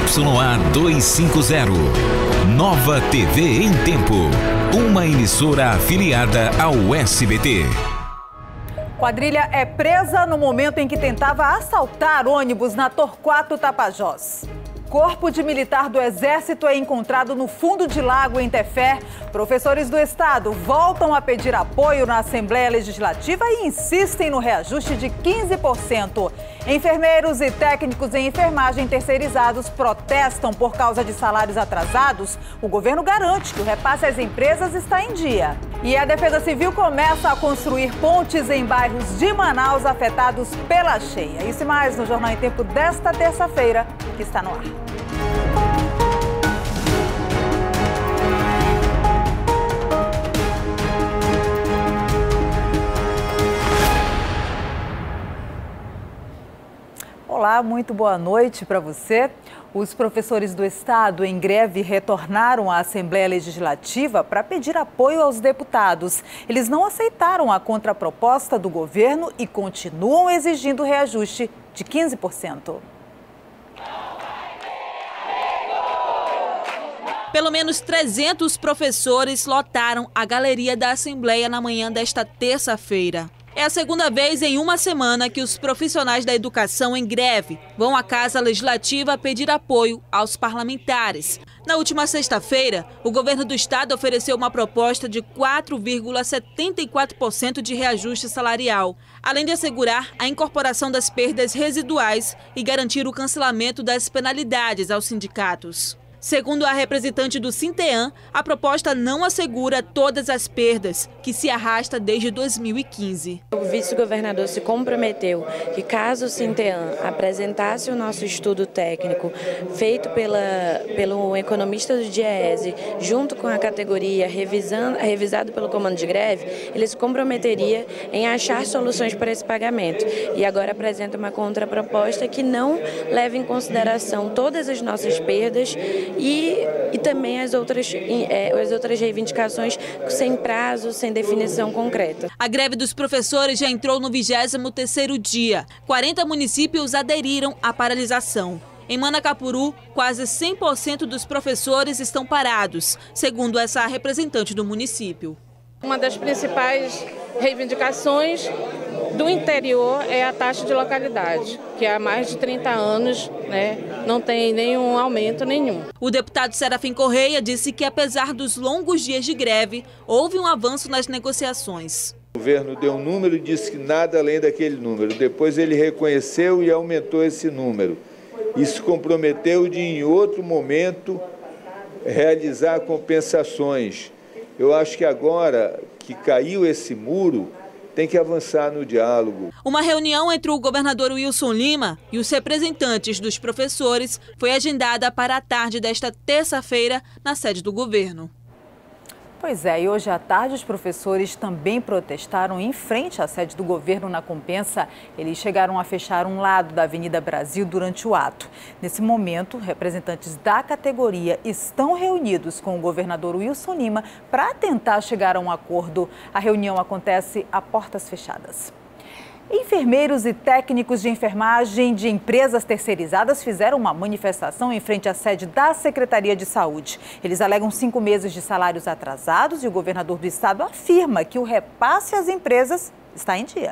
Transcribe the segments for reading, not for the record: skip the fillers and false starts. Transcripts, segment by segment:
ZYA 250. Nova TV em Tempo. Uma emissora afiliada ao SBT. Quadrilha é presa no momento em que tentava assaltar ônibus na Torquato Tapajós. Corpo de militar do Exército é encontrado no fundo de lago em Tefé. Professores do Estado voltam a pedir apoio na Assembleia Legislativa e insistem no reajuste de 15%. Enfermeiros e técnicos em enfermagem terceirizados protestam por causa de salários atrasados. O governo garante que o repasse às empresas está em dia. E a Defesa Civil começa a construir pontes em bairros de Manaus afetados pela cheia. Isso e mais no Jornal em Tempo desta terça-feira, que está no ar. Olá, muito boa noite para você. Os professores do Estado em greve retornaram à Assembleia Legislativa para pedir apoio aos deputados. Eles não aceitaram a contraproposta do governo e continuam exigindo reajuste de 15%. Pelo menos 300 professores lotaram a galeria da Assembleia na manhã desta terça-feira. É a segunda vez em uma semana que os profissionais da educação em greve vão à Casa Legislativa pedir apoio aos parlamentares. Na última sexta-feira, o governo do estado ofereceu uma proposta de 4,74% de reajuste salarial, além de assegurar a incorporação das perdas residuais e garantir o cancelamento das penalidades aos sindicatos. Segundo a representante do Sinteam, a proposta não assegura todas as perdas, que se arrasta desde 2015. O vice-governador se comprometeu que, caso o Sinteam apresentasse o nosso estudo técnico, feito pelo economista do DIEESE, junto com a categoria, revisado pelo comando de greve, ele se comprometeria em achar soluções para esse pagamento. E agora apresenta uma contraproposta que não leva em consideração todas as nossas perdas e também as outras reivindicações sem prazo, sem definição concreta. A greve dos professores já entrou no 23º dia. 40 municípios aderiram à paralisação. Em Manacapuru, quase 100% dos professores estão parados, segundo essa representante do município. Uma das principais reivindicações do interior é a taxa de localidade, que há mais de 30 anos não tem nenhum aumento nenhum. O deputado Serafim Correia disse que, apesar dos longos dias de greve, houve um avanço nas negociações. O governo deu um número e disse que nada além daquele número. Depois ele reconheceu e aumentou esse número. E se comprometeu de, em outro momento, realizar compensações. Eu acho que agora que caiu esse muro, tem que avançar no diálogo. Uma reunião entre o governador Wilson Lima e os representantes dos professores foi agendada para a tarde desta terça-feira na sede do governo. Pois é, e hoje à tarde os professores também protestaram em frente à sede do governo na Compensa. Eles chegaram a fechar um lado da Avenida Brasil durante o ato. Nesse momento, representantes da categoria estão reunidos com o governador Wilson Lima para tentar chegar a um acordo. A reunião acontece a portas fechadas. Enfermeiros e técnicos de enfermagem de empresas terceirizadas fizeram uma manifestação em frente à sede da Secretaria de Saúde. Eles alegam 5 meses de salários atrasados e o governador do estado afirma que o repasse às empresas está em dia.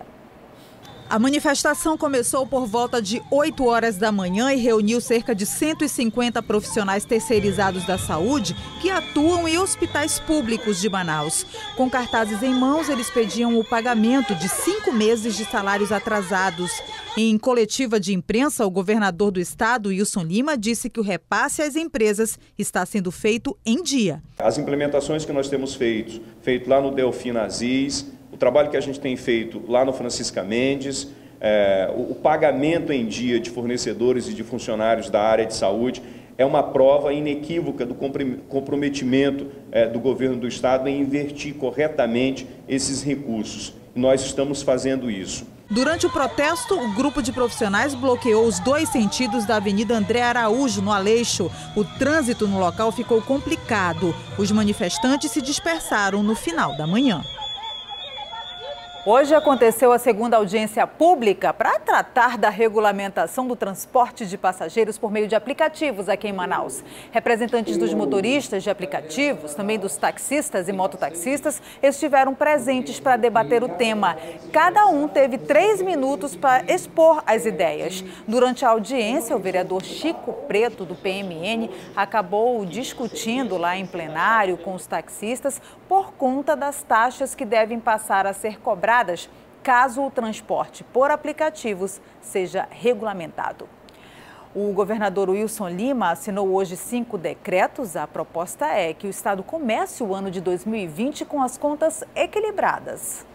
A manifestação começou por volta de 8 horas da manhã e reuniu cerca de 150 profissionais terceirizados da saúde que atuam em hospitais públicos de Manaus. Com cartazes em mãos, eles pediam o pagamento de 5 meses de salários atrasados. Em coletiva de imprensa, o governador do estado, Wilson Lima, disse que o repasse às empresas está sendo feito em dia. As implementações que nós temos feito lá no Delfim Aziz, o trabalho que a gente tem feito lá no Francisca Mendes, o pagamento em dia de fornecedores e de funcionários da área de saúde é uma prova inequívoca do comprometimento do governo do estado em investir corretamente esses recursos. Nós estamos fazendo isso. Durante o protesto, o grupo de profissionais bloqueou os 2 sentidos da Avenida André Araújo, no Aleixo. O trânsito no local ficou complicado. Os manifestantes se dispersaram no final da manhã. Hoje aconteceu a segunda audiência pública para tratar da regulamentação do transporte de passageiros por meio de aplicativos aqui em Manaus. Representantes dos motoristas de aplicativos, também dos taxistas e mototaxistas, estiveram presentes para debater o tema. Cada um teve 3 minutos para expor as ideias. Durante a audiência, o vereador Chico Preto, do PMN, acabou discutindo lá em plenário com os taxistas por conta das taxas que devem passar a ser cobradas caso o transporte por aplicativos seja regulamentado. O governador Wilson Lima assinou hoje 5 decretos. A proposta é que o estado comece o ano de 2020 com as contas equilibradas.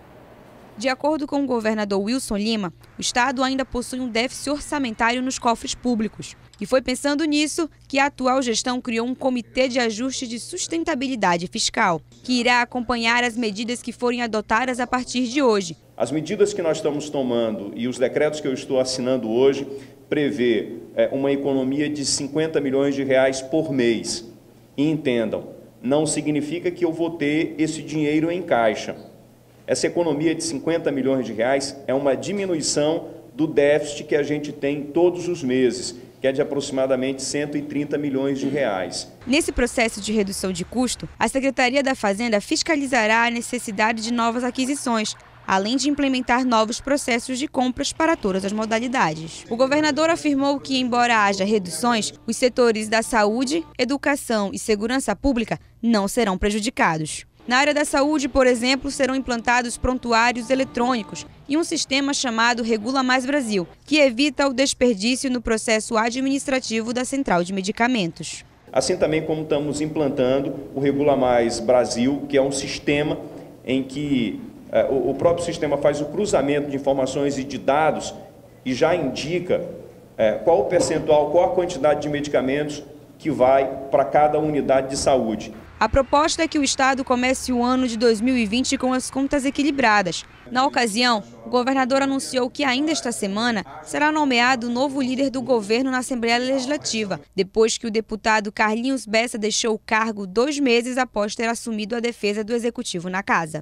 De acordo com o governador Wilson Lima, o estado ainda possui um déficit orçamentário nos cofres públicos. E foi pensando nisso que a atual gestão criou um comitê de ajuste de sustentabilidade fiscal, que irá acompanhar as medidas que forem adotadas a partir de hoje. As medidas que nós estamos tomando e os decretos que eu estou assinando hoje prevê uma economia de 50 milhões de reais por mês. E entendam, não significa que eu vou ter esse dinheiro em caixa. Essa economia de 50 milhões de reais é uma diminuição do déficit que a gente tem todos os meses, que é de aproximadamente 130 milhões de reais. Nesse processo de redução de custo, a Secretaria da Fazenda fiscalizará a necessidade de novas aquisições, além de implementar novos processos de compras para todas as modalidades. O governador afirmou que, embora haja reduções, os setores da saúde, educação e segurança pública não serão prejudicados. Na área da saúde, por exemplo, serão implantados prontuários eletrônicos e um sistema chamado Regula Mais Brasil, que evita o desperdício no processo administrativo da Central de Medicamentos. Assim também como estamos implantando o Regula Mais Brasil, que é um sistema em que o próprio sistema faz o cruzamento de informações e de dados e já indica qual o percentual, qual a quantidade de medicamentos que vai para cada unidade de saúde. A proposta é que o estado comece o ano de 2020 com as contas equilibradas. Na ocasião, o governador anunciou que ainda esta semana será nomeado o novo líder do governo na Assembleia Legislativa, depois que o deputado Carlinhos Bessa deixou o cargo 2 meses após ter assumido a defesa do executivo na casa.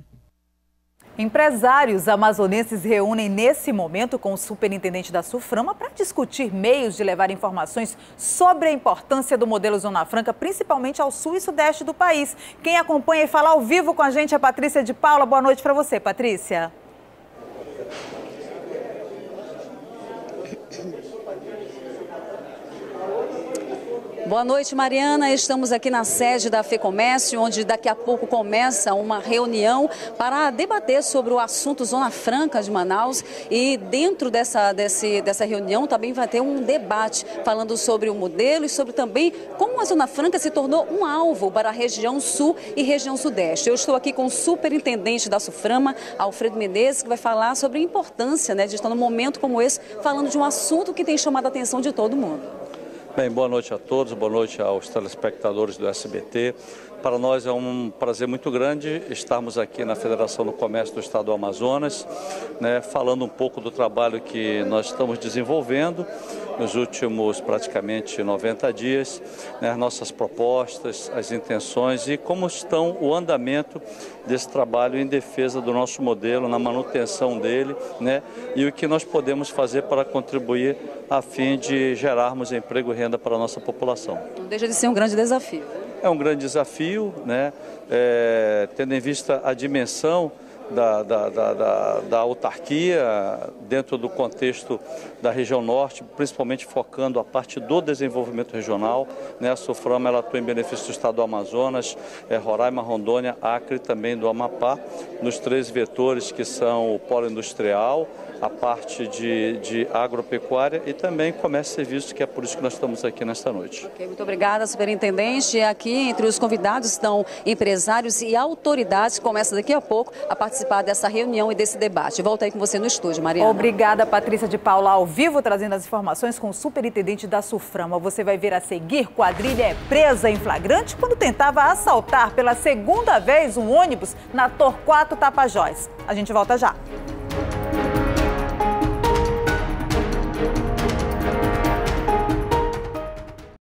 Empresários amazonenses se reúnem nesse momento com o superintendente da Suframa para discutir meios de levar informações sobre a importância do modelo Zona Franca, principalmente ao sul e sudeste do país. Quem acompanha e fala ao vivo com a gente é a Patrícia de Paula. Boa noite para você, Patrícia. Boa noite, Mariana. Estamos aqui na sede da FEComércio, onde daqui a pouco começa uma reunião para debater sobre o assunto Zona Franca de Manaus. E dentro dessa reunião também vai ter um debate falando sobre o modelo e sobre também como a Zona Franca se tornou um alvo para a região sul e região sudeste. Eu estou aqui com o superintendente da Suframa, Alfredo Menezes, que vai falar sobre a importância, de estar num momento como esse, falando de um assunto que tem chamado a atenção de todo mundo. Bem, boa noite a todos, boa noite aos telespectadores do SBT. Para nós é um prazer muito grande estarmos aqui na Federação do Comércio do Estado do Amazonas, falando um pouco do trabalho que nós estamos desenvolvendo nos últimos praticamente 90 dias, as nossas propostas, as intenções e como estão o andamento desse trabalho em defesa do nosso modelo, na manutenção dele, e o que nós podemos fazer para contribuir a fim de gerarmos emprego e renda para a nossa população. Não deixa de ser um grande desafio. É um grande desafio, tendo em vista a dimensão da autarquia dentro do contexto da região norte, principalmente focando a parte do desenvolvimento regional. A Suframa ela atua em benefício do estado do Amazonas, Roraima, Rondônia, Acre e também do Amapá, nos 3 vetores que são o polo industrial, a parte de agropecuária e também comércio e serviços, que é por isso que nós estamos aqui nesta noite. Okay, muito obrigada, superintendente. Aqui entre os convidados estão empresários e autoridades que começam daqui a pouco a participar dessa reunião e desse debate. Volto aí com você no estúdio, Mariana. Obrigada, Patrícia de Paula, ao vivo, trazendo as informações com o superintendente da Suframa. Você vai ver a seguir: quadrilha é presa em flagrante quando tentava assaltar pela segunda vez um ônibus na Torquato Tapajós. A gente volta já.